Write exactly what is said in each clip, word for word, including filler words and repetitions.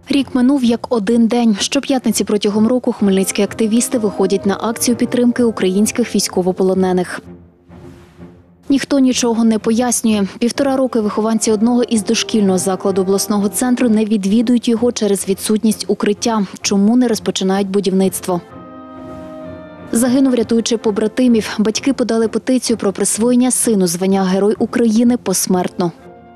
Рік минув як один день. Щоп'ятниці протягом року хмельницькі активісти виходять на акцію підтримки українських військовополонених. Ніхто нічого не пояснює. Півтора роки вихованці одного із дошкільного закладу обласного центру не відвідують його через відсутність укриття. Чому не розпочинають будівництво? Загинув, рятуючи побратимів. Батьки подали петицію про присвоєння сину звання Герой України посмертно.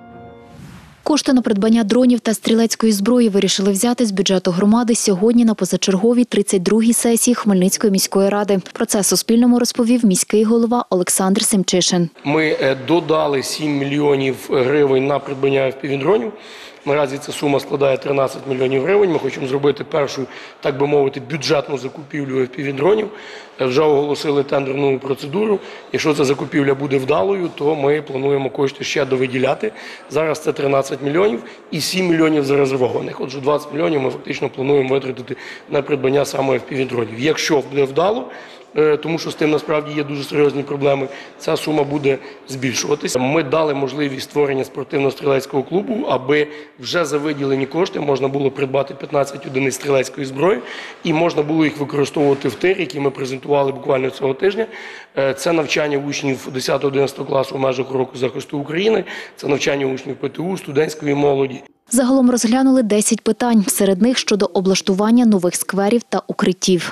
Кошти на придбання дронів та стрілецької зброї вирішили взяти з бюджету громади сьогодні на позачерговій тридцять другій сесії Хмельницької міської ради. Про це Суспільному розповів міський голова Олександр Семчишин. Ми додали сім мільйонів гривень на придбання еф пі ві-дронів. Наразі ця сума складає тринадцять мільйонів гривень. Ми хочемо зробити першу, так би мовити, бюджетну закупівлю еф пі ві-дронів. Вже оголосили тендерну процедуру. Якщо ця закупівля буде вдалою, то ми плануємо кошти ще довиділяти. Зараз це тринадцять мільйонів і сім мільйонів зарезервованих. Отже, двадцять мільйонів ми фактично плануємо витратити на придбання саме еф пі ві-дронів. Якщо буде вдало, тому що з тим насправді є дуже серйозні проблеми, ця сума буде збільшуватися. Ми дали можливість створення спортивно-стрілецького клубу, аби вже за виділені кошти можна було придбати п'ятнадцять одиниць стрілецької зброї і можна було їх використовувати в тир, які ми презентували буквально цього тижня. Це навчання учнів десятого-одинадцятого класу в межах року захисту України, це навчання учнів пе те у, студентської молоді. Загалом розглянули десять питань, серед них щодо облаштування нових скверів та укриттів.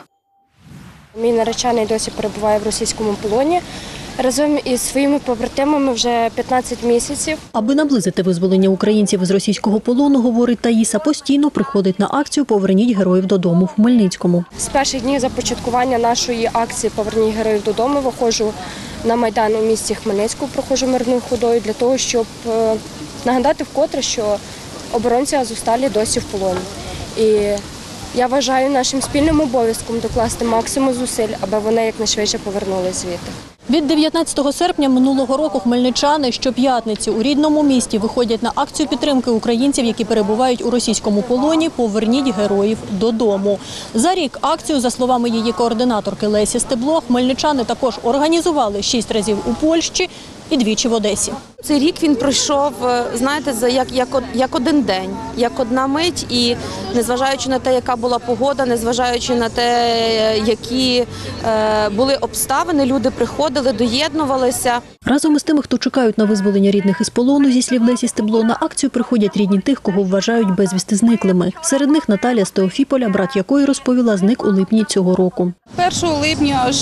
Мій наречений досі перебуває в російському полоні. Разом із своїми побратимами вже п'ятнадцять місяців. Аби наблизити визволення українців з російського полону, говорить Таїса, постійно приходить на акцію «Поверніть героїв додому» в Хмельницькому. З перших днів започаткування нашої акції «Поверніть героїв додому» виходжу на Майдан у місті Хмельницькому, проходжу мирною ходою для того, щоб нагадати вкотре, що оборонці Азовсталі досі в полоні. І я вважаю нашим спільним обов'язком докласти максимум зусиль, аби вони якнайшвидше повернулися звідти. Від дев'ятнадцятого серпня минулого року хмельничани щоп'ятниці у рідному місті виходять на акцію підтримки українців, які перебувають у російському полоні «Поверніть героїв додому». За рік акцію, за словами її координаторки Лесі Стебло, хмельничани також організували шість разів у Польщі і двічі в Одесі. Цей рік він пройшов, знаєте, як, як, як один день, як одна мить. І незважаючи на те, яка була погода, незважаючи на те, які е, були обставини, люди приходили, доєднувалися. Разом із тими, хто чекають на визволення рідних із полону, зі слів Лесі Стебло, на акцію приходять рідні тих, кого вважають безвісти зниклими. Серед них Наталія з Теофіполя, брат якої, розповіла, зник у липні цього року. першого липня аж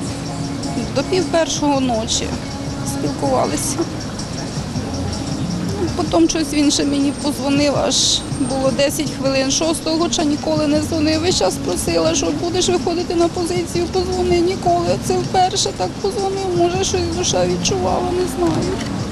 до пів першого ночі спілкувалися. Потім щось він ще мені подзвонив, аж було десять хвилин шостого, хоча ніколи не дзвонив. Весь час просила, що будеш виходити на позицію, подзвони, ніколи. Це вперше так подзвонив, може щось душа відчувала, не знаю.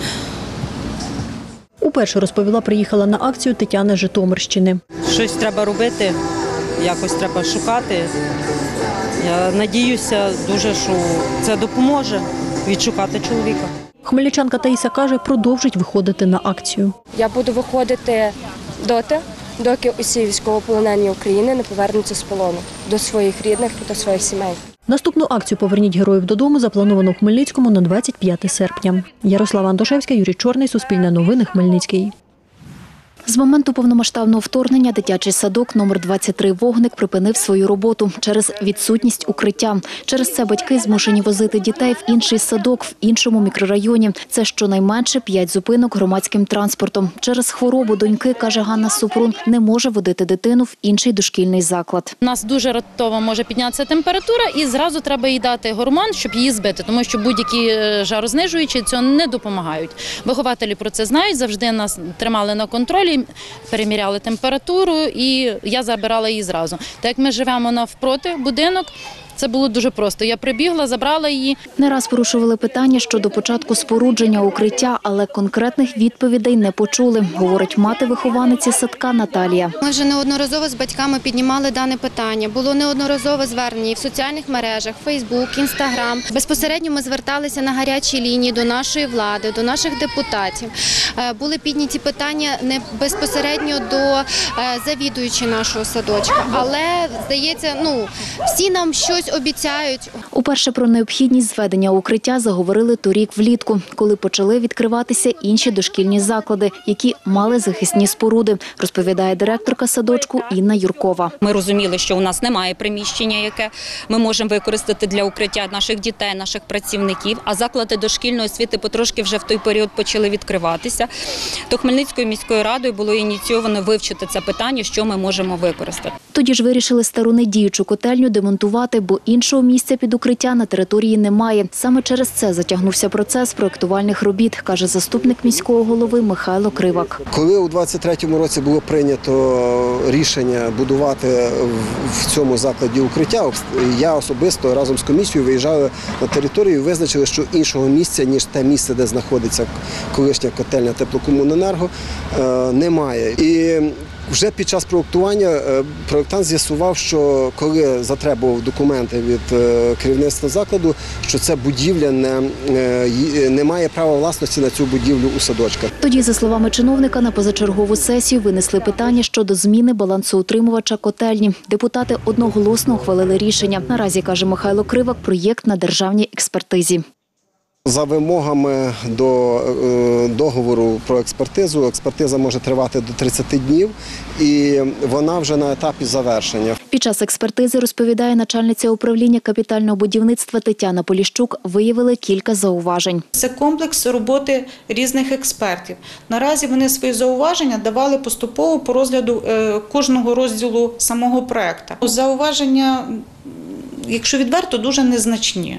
Уперше, розповіла, приїхала на акцію Тетяна з Житомирщини. Щось треба робити, якось треба шукати. Я надіюся дуже, що це допоможе відшукати чоловіка. Хмельничанка Таїса каже, продовжить виходити на акцію. Я буду виходити доти, доки усі військовополонені України не повернуться з полону до своїх рідних, до своїх сімей. Наступну акцію «Поверніть героїв додому» заплановано в Хмельницькому на двадцять п'яте серпня. Ярослава Антошевська, Юрій Чорний, Суспільне новини, Хмельницький. З моменту повномасштабного вторгнення дитячий садок номер двадцять три «Вогник» припинив свою роботу через відсутність укриття. Через це батьки змушені возити дітей в інший садок в іншому мікрорайоні. Це щонайменше п'ять зупинок громадським транспортом. Через хворобу доньки, каже Ганна Супрун, не може водити дитину в інший дошкільний заклад. У нас дуже раптово може піднятися температура і зразу треба їй дати гормон, щоб її збити, тому що будь-які жарознижуючі цього не допомагають. Вихователі про це знають, завжди нас тримали на контролі. Переміряли температуру і я забирала її зразу. Так як ми живемо навпроти будинок, це було дуже просто. Я прибігла, забрала її. Не раз порушували питання щодо початку спорудження укриття, але конкретних відповідей не почули, говорить мати вихованиці садка Наталія. Ми вже неодноразово з батьками піднімали дане питання. Було неодноразово звернення і в соціальних мережах, Фейсбук, Інстаграм. Безпосередньо ми зверталися на гарячі лінії до нашої влади, до наших депутатів. Були підняті питання не безпосередньо до завідуючої нашого садочка. Але, здається, ну, всі нам щось щось обіцяють. Уперше про необхідність зведення укриття заговорили торік влітку, коли почали відкриватися інші дошкільні заклади, які мали захисні споруди, розповідає директорка садочку Інна Юркова. Ми розуміли, що у нас немає приміщення, яке ми можемо використати для укриття наших дітей, наших працівників, а заклади дошкільної освіти потрошки вже в той період почали відкриватися. То Хмельницькою міською радою було ініційовано вивчити це питання, що ми можемо використати. Тоді ж вирішили стару недіючу котельню демонтувати, бо іншого місця під укриття на території немає. Саме через це затягнувся процес проєктувальних робіт, каже заступник міського голови Михайло Кривак. Коли у двадцять третьому році було прийнято рішення будувати в цьому закладі укриття, я особисто разом з комісією виїжджали на територію і визначили, що іншого місця, ніж те місце, де знаходиться колишня котельня Теплокомуненерго, немає. І вже під час проєктування проєктант з'ясував, що коли затребував документи від керівництва закладу, що ця будівля не, не має права власності на цю будівлю у садочках. Тоді, за словами чиновника, на позачергову сесію винесли питання щодо зміни балансоутримувача котельні. Депутати одноголосно ухвалили рішення. Наразі, каже Михайло Кривак, проєкт на державній експертизі. За вимогами до договору про експертизу, експертиза може тривати до тридцяти днів і вона вже на етапі завершення. Під час експертизи, розповідає начальниця управління капітального будівництва Тетяна Поліщук, виявили кілька зауважень. Це комплекс роботи різних експертів. Наразі вони свої зауваження давали поступово по розгляду кожного розділу самого проекту. Зауваження, якщо відверто, дуже незначні.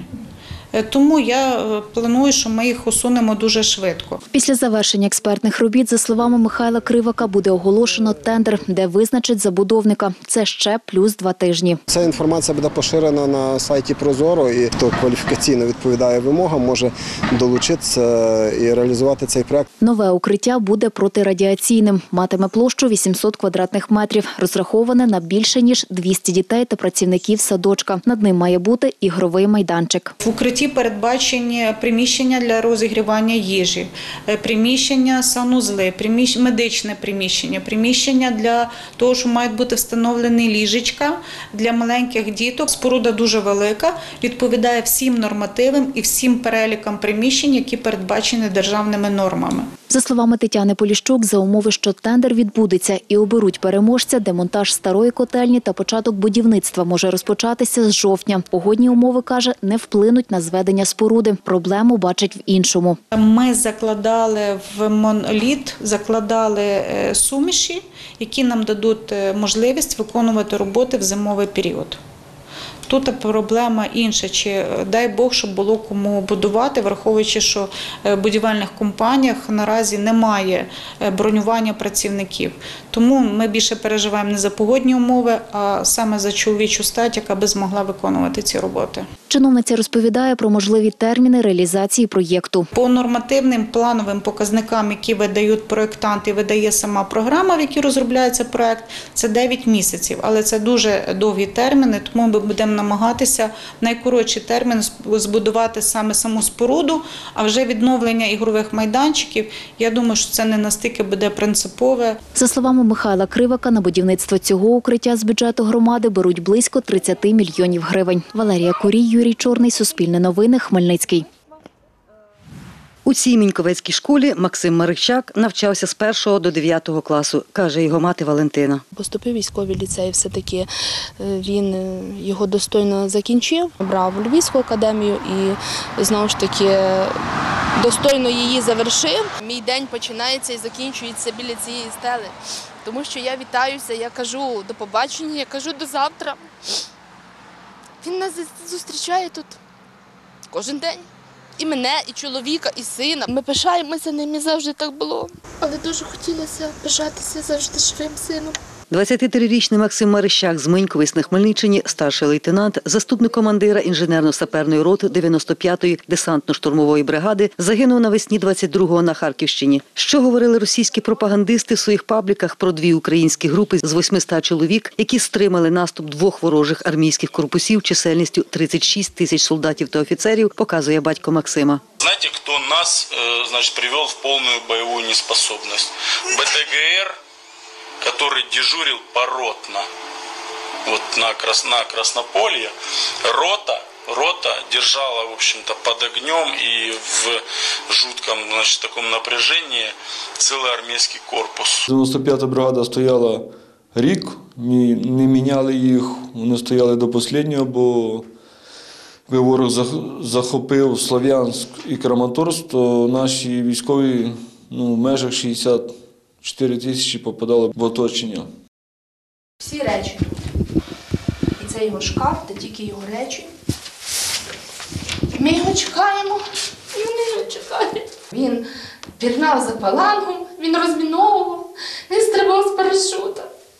Тому я планую, що ми їх усунемо дуже швидко. Після завершення експертних робіт, за словами Михайла Кривака, буде оголошено тендер, де визначать забудовника. Це ще плюс два тижні. Ця інформація буде поширена на сайті Прозоро, і хто кваліфікаційно відповідає вимогам, може долучитися і реалізувати цей проект. Нове укриття буде протирадіаційним. Матиме площу вісімсот квадратних метрів. Розраховане на більше, ніж двісті дітей та працівників садочка. Над ним має бути ігровий майданчик. В укритті передбачені приміщення для розігрівання їжі, приміщення санузли, медичне приміщення, приміщення для того, що мають бути встановлені ліжечка для маленьких діток. Споруда дуже велика, відповідає всім нормативам і всім перелікам приміщень, які передбачені державними нормами. За словами Тетяни Поліщук, за умови, що тендер відбудеться і оберуть переможця, демонтаж старої котельні та початок будівництва може розпочатися з жовтня. Погодні умови, каже, не вплинуть на зведення споруди. Проблему бачить в іншому. Ми закладали в моноліт, закладали суміші, які нам дадуть можливість виконувати роботи в зимовий період. Тут проблема інша, чи дай Бог, щоб було кому будувати, враховуючи, що в будівельних компаніях наразі немає бронювання працівників. Тому ми більше переживаємо не за погодні умови, а саме за чоловічу стать, яка би змогла виконувати ці роботи. Чиновниця розповідає про можливі терміни реалізації проєкту. По нормативним плановим показникам, які видають проєктанти, видає сама програма, в якій розробляється проєкт, це дев'ять місяців. Але це дуже довгі терміни, тому ми будемо намагатися в найкоротший термін збудувати саме саму споруду, а вже відновлення ігрових майданчиків, я думаю, що це не настільки буде принципове. За словами Михайла Кривака, на будівництво цього укриття з бюджету громади беруть близько тридцяти мільйонів гривень. Валерія Курій, Юрій Чорний, Суспільне новини, Хмельницький. У цій міньковецькій школі Максим Маричак навчався з першого до дев'ятого класу, каже його мати Валентина. Поступив в військовий ліцей, все-таки він його достойно закінчив, брав Львівську академію і знову ж таки достойно її завершив. Мій день починається і закінчується біля цієї стели, тому що я вітаюся, я кажу до побачення, я кажу до завтра. Він нас зустрічає тут кожен день. І мене, і чоловіка, і сина. Ми пишаємося ним, і завжди так було. Але дуже хотілося пишатися завжди живим сином. двадцятитрирічний Максим Марищак з Миньковець на Хмельниччині, старший лейтенант, заступник командира інженерно-саперної роти дев'яносто п'ятої десантно-штурмової бригади, загинув навесні двадцять другого на Харківщині. Що говорили російські пропагандисти в своїх пабліках про дві українські групи з восьмисот чоловік, які стримали наступ двох ворожих армійських корпусів чисельністю тридцять шість тисяч солдатів та офіцерів, показує батько Максима. Знаєте, хто нас, значить, привів в повну бойову неспособність? БТГР, который дежурил поротно. вот на, Крас, на Краснополье, рота, рота держала, в общем-то, под огнем и в жутком, значит, таком напряжении целый армейский корпус. дев'яносто п'ята бригада стояла рік, не, не міняли їх, вони стояли до останнього, бо ворог захопив Слов'янськ і Краматорськ, то наші військові ну, в межах шістдесят чотири тисячі попадали в оточення. Всі речі тут. І це його шкаф, де тільки його речі. Ми його чекаємо, і вони його чекають. Він пірнав за палангом, він розміновував, він стрибав з парашута.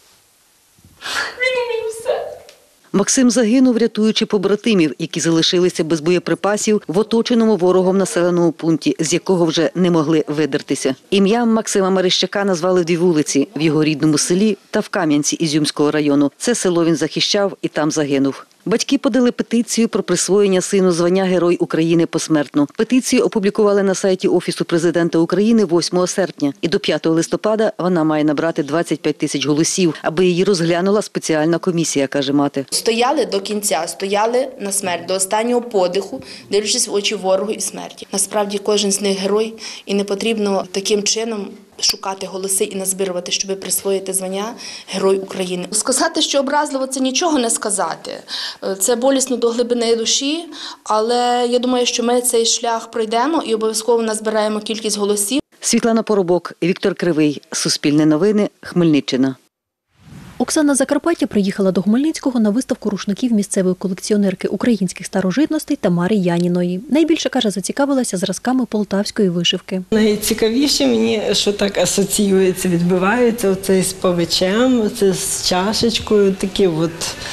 Він умів все. Максим загинув, рятуючи побратимів, які залишилися без боєприпасів в оточеному ворогом населеному пункті, з якого вже не могли видертися. Ім'ям Максима Марищака назвали дві вулиці – в його рідному селі та в Кам'янці Ізюмського району. Це село він захищав і там загинув. Батьки подали петицію про присвоєння сину звання Герой України посмертно. Петицію опублікували на сайті Офісу президента України восьмого серпня. І до п'ятого листопада вона має набрати двадцять п'ять тисяч голосів, аби її розглянула спеціальна комісія, каже мати. Стояли до кінця, стояли на смерть, до останнього подиху, дивлячись в очі ворогу і смерті. Насправді кожен з них герой, і не потрібно таким чином шукати голоси і назбирувати, щоб присвоїти звання Герой України. Сказати, що образливо, це нічого не сказати. Це болісно до глибини душі, але я думаю, що ми цей шлях пройдемо і обов'язково назбираємо кількість голосів. Світлана Поробок, Віктор Кривий. Суспільне новини. Хмельниччина. Оксана Закарпаття приїхала до Хмельницького на виставку рушників місцевої колекціонерки українських старожитностей Тамари Яніної. Найбільше, каже, зацікавилася зразками полтавської вишивки. Найцікавіше мені, що так асоціюється, відбивається оце з павичем, оце з чашечкою, такі от.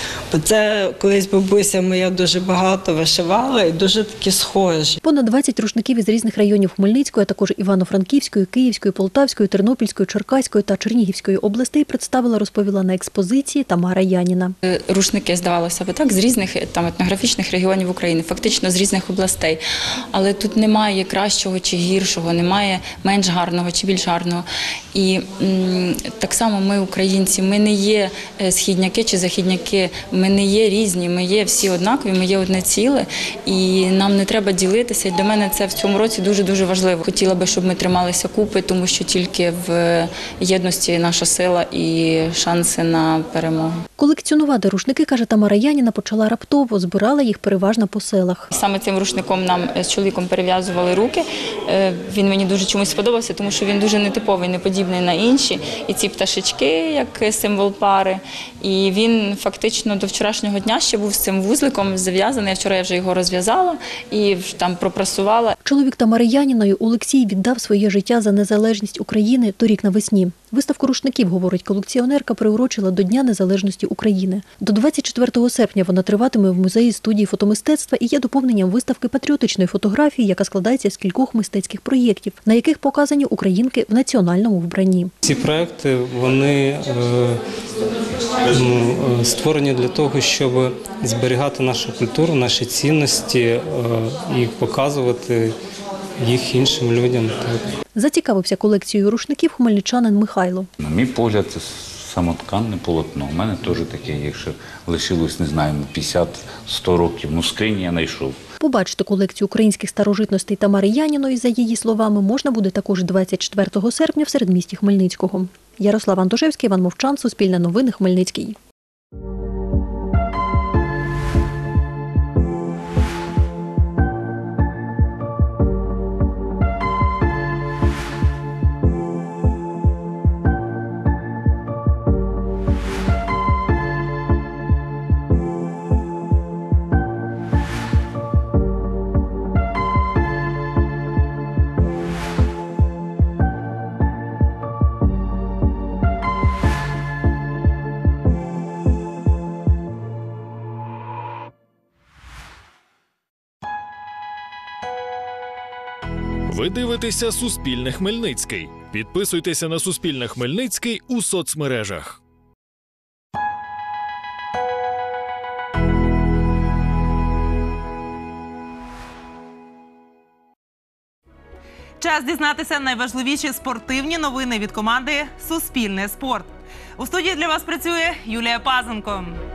Це колись бабуся моя дуже багато вишивала і дуже такі схожі. Понад двадцять рушників із різних районів Хмельницької, а також Івано-Франківської, Київської, Полтавської, Тернопільської, Черкаської та Чернігівської областей представила, розповіла на експозиції Тамара Яніна. Рушники, здавалося б, так, з різних там етнографічних регіонів України, фактично з різних областей. Але тут немає кращого чи гіршого, немає менш гарного чи більш гарного. І м, так само ми, українці, ми не є східняки чи західняки, ми не є різні, ми є всі однакові, ми є одне ціле, і нам не треба ділитися. І для мене це в цьому році дуже-дуже важливо. Хотіла би, щоб ми трималися купи, тому що тільки в єдності наша сила і шанси на перемогу. Колекціонувати рушники, каже Тамара Яніна, почала раптово, збирала їх переважно по селах. Саме цим рушником нам з чоловіком перев'язували руки. Він мені дуже чомусь сподобався, тому що він дуже нетиповий, не подібний на інші. І ці пташечки, як символ пари. І він фактично до вчорашнього дня ще був з цим вузликом зав'язаний. Вчора я вже його розв'язала і там пропрасувала. Чоловік Тамари Яніної Олексій віддав своє життя за незалежність України торік навесні. Виставку рушників, говорить колекціонерка, приурочила до Дня незалежності України. До двадцять четвертого серпня вона триватиме в музеї студії фотомистецтва і є доповненням виставки патріотичної фотографії, яка складається з кількох мистецьких проєктів, на яких показані українки в національному вбранні. Ці проекти, вони е, ну, створені для того, щоб зберігати нашу культуру, наші цінності е, і показувати їх іншим людям. Зацікавився колекцією рушників хмельничанин Михайло. На мій погляд, це самотканне полотно. У мене теж таке, якщо лишилось, не знаю, п'ятдесят-сто років, ну скрині я знайшов. Побачити колекцію українських старожитностей Тамари Яніної, за її словами, можна буде також двадцять четвертого серпня в середмісті Хмельницького. Ярослав Антошевський, Іван Мовчан, Суспільне новини, Хмельницький. Ви дивитеся Суспільне Хмельницький. Підписуйтеся на Суспільне Хмельницький у соцмережах. Час дізнатися найважливіші спортивні новини від команди «Суспільне спорт». У студії для вас працює Юлія Пазенко.